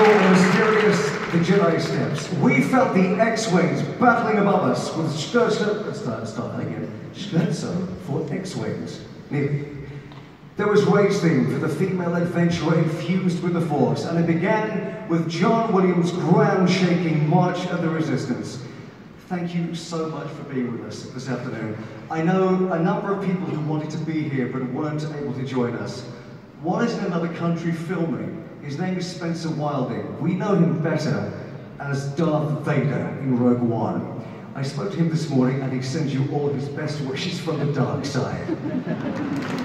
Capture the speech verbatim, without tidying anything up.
and mysterious the Jedi steps. We felt the X-Wings battling above us with Scherzo, let's start, start that again, Scherzo for X-Wings. There was Ray's theme for the female adventurer infused with the Force, and it began with John Williams' ground-shaking March of the Resistance. Thank you so much for being with us this afternoon. I know a number of people who wanted to be here but weren't able to join us. One is in another country filming. His name is Spencer Wilding. We know him better as Darth Vader in Rogue One. I spoke to him this morning and he sends you all his best wishes from the dark side.